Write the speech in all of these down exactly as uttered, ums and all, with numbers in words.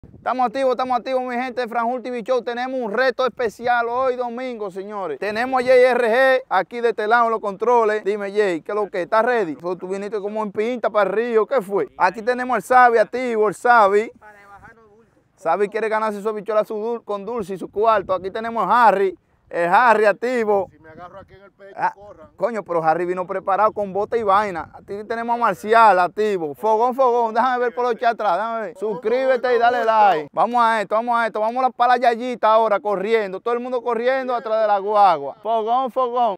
Estamos activos, estamos activos, mi gente de Franjul T V Show. Tenemos un reto especial hoy domingo, señores. Tenemos a J R G aquí de este lado en los controles. Dime, Jay, ¿qué es lo que? ¿Estás ready? Tú viniste como en pinta para el río, ¿qué fue? Aquí tenemos al Sabi activo, el Sabi. Sabi quiere ganarse su habichuela con dulce y su cuarto. Aquí tenemos a Harry, el Harry activo. Si me agarro aquí en el pecho, ah, corran. Coño, pero Harry vino preparado con bota y vaina. Aquí tenemos a Marcial activo. Fogón, fogón. Déjame ver por los chats atrás. Déjame ver. Suscríbete y dale like. Vamos a esto, vamos a esto. Vamos para la yayita ahora corriendo. Todo el mundo corriendo atrás de la guagua. Fogón, fogón.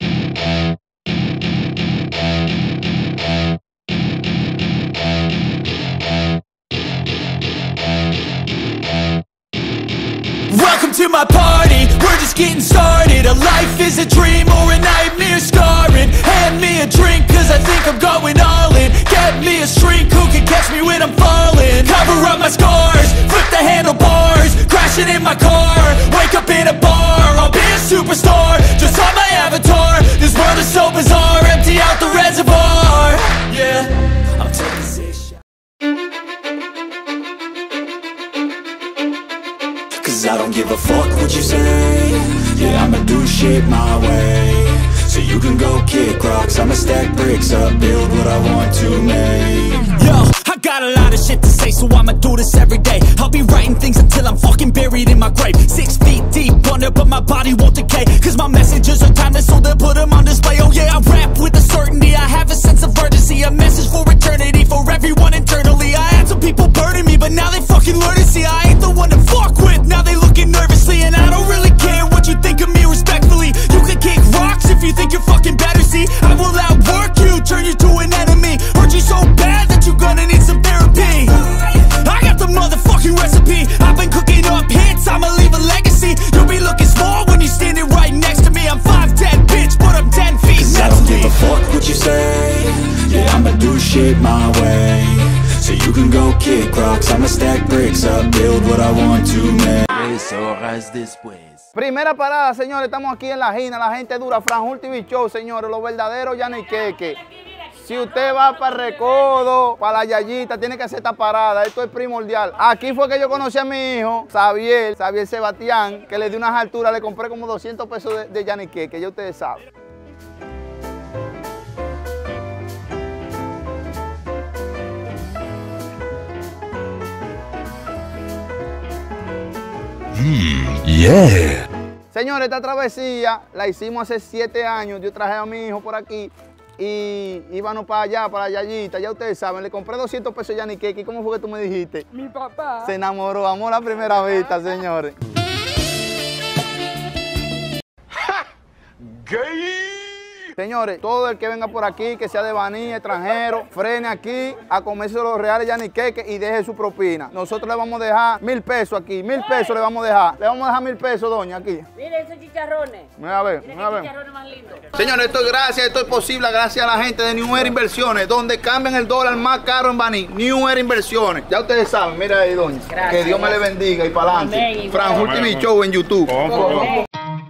Welcome to my party, we're just getting started. A life is a dream or a nightmare scarring. Hand me a drink cause I think I'm going all in. Get me a shrink who can catch me when I'm falling. Cover up my scars, flip the handlebars. Crashing in my car, wake up in a bar. I'll be a superstar, just on my avatar. This world is so bizarre, empty out the reservoir. Yeah, I'll take this shot. Cause I don't give a fuck what you say. Yeah, I'ma do shit my way. So you can go kick rocks, I'ma stack bricks up, build what I want to make. Yo, I got a lot of shit to say, so I'ma do this every day. I'll be writing things until I'm fucking buried in my grave. Six feet deep under, but my body won't decay. Cause my messages are timeless, so they'll put them on display. Oh yeah, I rap with a certainty, I have a sense of urgency. A message for eternity, for everyone internally. I had some people burning me, but now they fucking learn to see I ain't the one to fuck with. Now they looking nervously, and I don't really care what you think of me respectfully. You can kick rocks if you think you're fucking better, see I will outwork you, turn you to an enemy. Hurt you so bad that you're gonna need some therapy. I got the motherfucking recipe, I've been cooking up hits, I'ma leave a legacy. You'll be looking small when you're standing right next to me. I'm five ten, bitch, but I'm ten feet next to me. Cause I don't give a fuck what you say. Yeah, I'ma do shit my way. So you can go kick rocks, I'ma stack bricks up, build what I want to make. Horas después. Primera parada, señores, estamos aquí en la Gina, la gente dura, Franjul T V Show, señores, los verdaderos Yaniqueque. Si usted va para el Recodo, para la Yayita, tiene que hacer esta parada, esto es primordial. Aquí fue que yo conocí a mi hijo, Xavier, Xavier Sebastián, que le di unas alturas, le compré como doscientos pesos de, de Yaniqueque, ya ustedes saben. Mm, yeah. Señores, esta travesía la hicimos hace siete años. Yo traje a mi hijo por aquí y íbamos para allá, para la Yayita. Ya ustedes saben, le compré doscientos pesos a Yaniqueque. ¿Cómo fue que tú me dijiste? Mi papá. Se enamoró, amor a primera vista, señores. ¡Gay! Señores, todo el que venga por aquí, que sea de Baní, extranjero, frene aquí a comerse los reales Yaniqueque y deje su propina. Nosotros le vamos a dejar mil pesos aquí, mil pesos le vamos a dejar. Le vamos a dejar mil pesos, doña, aquí. Mire esos chicharrones. Mira a ver, Mire mira a qué ver. chicharrones más lindos. Señores, esto es gracias, esto es posible gracias a la gente de New Era Inversiones, donde cambian el dólar más caro en Baní. New Era Inversiones. Ya ustedes saben, mira ahí, doña. Gracias. Que Dios me le bendiga y para adelante. Amén. Franjul T V Show en YouTube. Amén.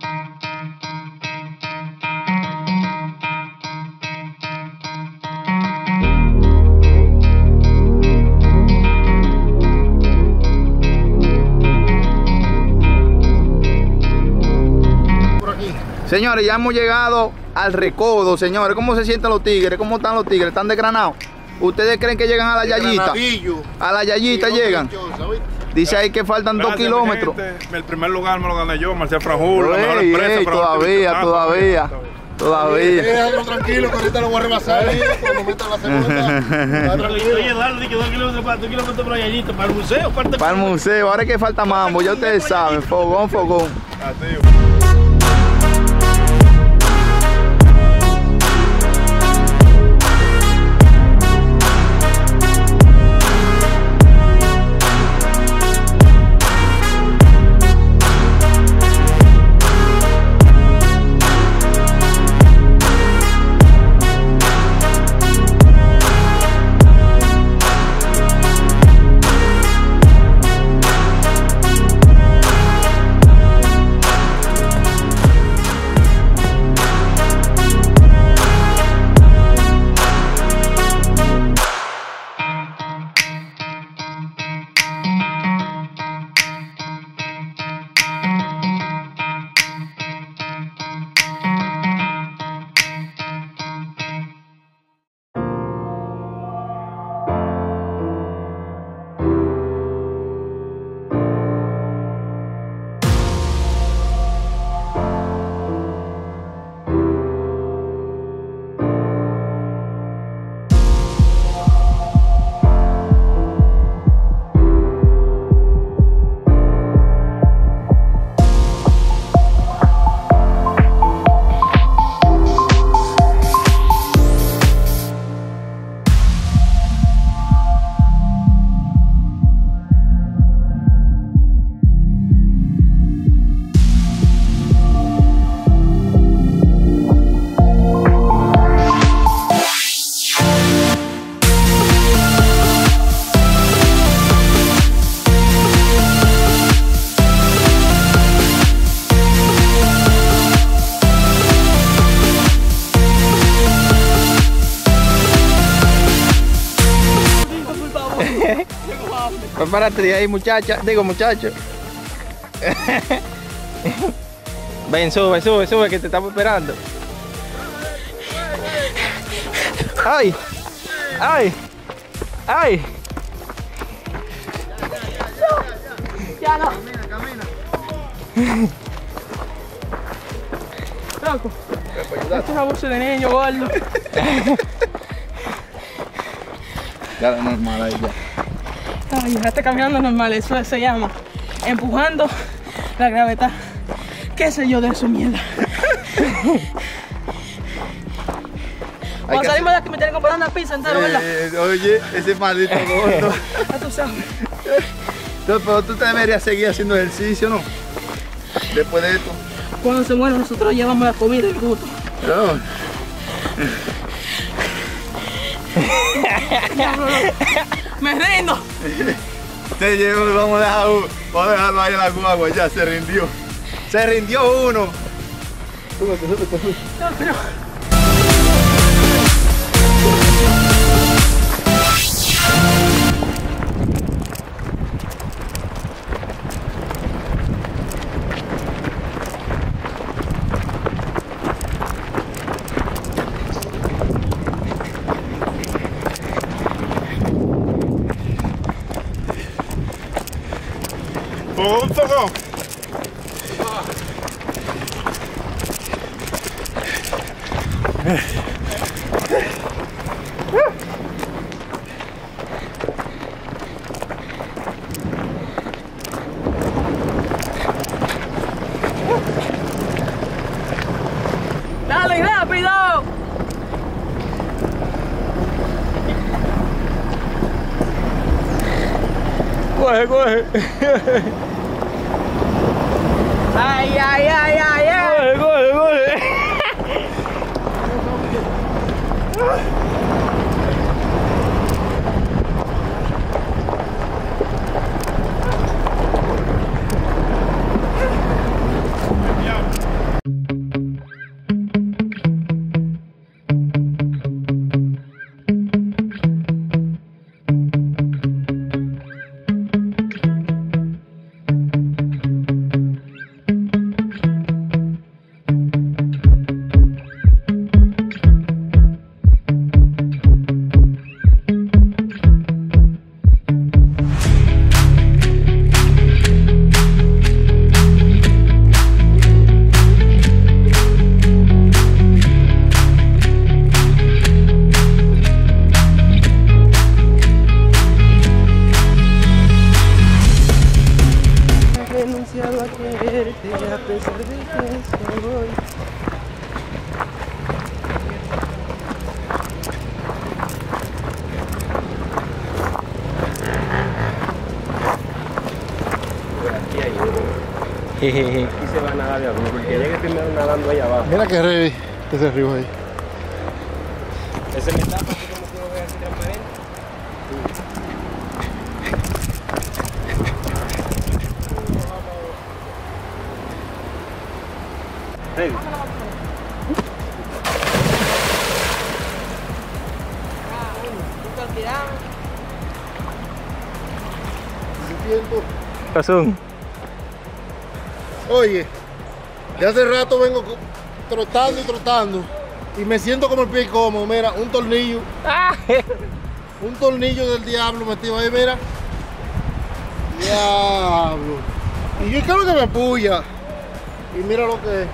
Señores, ya hemos llegado al Recodo, señores. ¿Cómo se sienten los tigres? ¿Cómo están los tigres? ¿Están desgranados? ¿Ustedes creen que llegan a la Yayita? A la Yayita llegan. Dice ahí que faltan dos kilómetros. El primer lugar me lo gané yo, Marcial Franjul, la mejor Ey, empresa. ey, para todavía, todavía, todavía. Déjalo tranquilo, que ahorita lo voy a rebasar ahí cuando metan la segunda. Oye, dale, que dos kilómetros para, dos kilómetros para Yayita, para el museo. Parte Para el museo, ahora es que falta mambo, ya ustedes saben. Fogón, fogón. Prepárate de ahí, muchacha. Digo, muchacho. Ven, sube, sube, sube, que te estamos esperando. ¡Ay! ¡Ay! ¡Ay! Ya no. Camina, camina. Loco. Esto es un abuso de niño, gordo. Ya la normal ahí ya. Ay, ya está caminando normal, eso se llama empujando la gravedad. ¿Qué sé yo de eso, mierda? Cuando salimos de aquí me tienen que comprar una pizza entera, ¿verdad? Eh, oye, ese maldito gordo. Ya tú sabes. No, pero tú te deberías seguir haciendo ejercicio, ¿no? Después de esto. Cuando se muere nosotros llevamos la comida y el gusto. No. No, no, no. Me rindo. Te llevo, vamos a dejar, vamos a dejarlo ahí en la guagua, ya se rindió. Se rindió uno. Súbete, súbete, súbete. No, pero... ¡Fogón, fogón! ¡Dale, rápido! Coge, coge. ¡Ay, ay, ay, ay, ay! Coge, coge, coge. Renunciado a quererte a pesar de que soy. Jejeje. Aquí se va a nadar de abajo, porque llegue primero nadando ahí abajo. Mira que ready ese río ahí. Ese me tapa, así como tú lo ves así transparente. Ready. Razón. Oye, de hace rato vengo co- trotando y trotando y me siento como el pie como, mira, un tornillo, un tornillo del diablo metido ahí, mira. Diablo. Y yo creo que me puya. Y mira lo que es.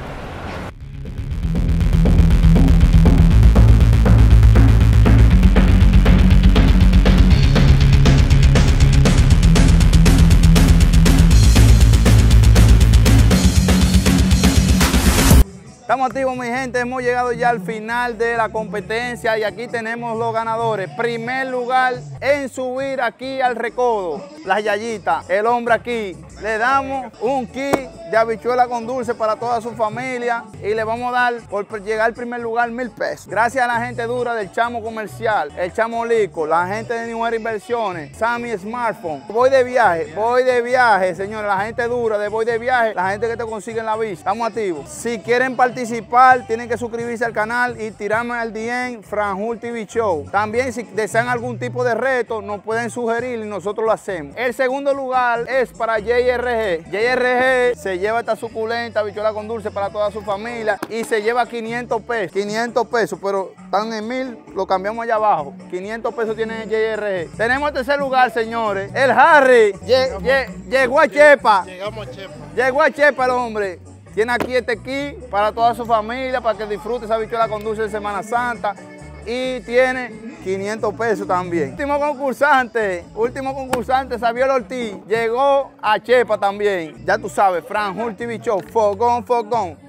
Estamos activos, mi gente, hemos llegado ya al final de la competencia y aquí tenemos los ganadores. Primer lugar en subir aquí al recodo, las yayitas. El hombre aquí, le damos un kit de habichuela con dulce para toda su familia y le vamos a dar por llegar al primer lugar mil pesos. Gracias a la gente dura del Chamo Comercial, el Chamo Lico, la gente de New Era Inversiones, Sammy Smartphone. Voy de viaje, voy de viaje, señores, la gente dura de Voy de Viaje, la gente que te consigue en la visa. Estamos activos. Si quieren participar, tienen que suscribirse al canal y tirarme al D M Franjul T V Show. También si desean algún tipo de reto, nos pueden sugerir y nosotros lo hacemos. El segundo lugar es para J R G. J R G se lleva esta suculenta habichuela con dulce para toda su familia y se lleva quinientos pesos. quinientos pesos, pero están en mil, lo cambiamos allá abajo. quinientos pesos tiene J R G. Tenemos el tercer lugar, señores. El Harry llegamos, lle llegó a Chepa. Llegamos a Chepa. Llegó a Chepa el hombre. Tiene aquí este kit para toda su familia, para que disfrute esa habichuela con dulce de Semana Santa. Y tiene quinientos pesos también. Último concursante, último concursante, Xavier Ortiz, llegó a Chepa también. Ya tú sabes, Franjul T V Show, fogón, fogón.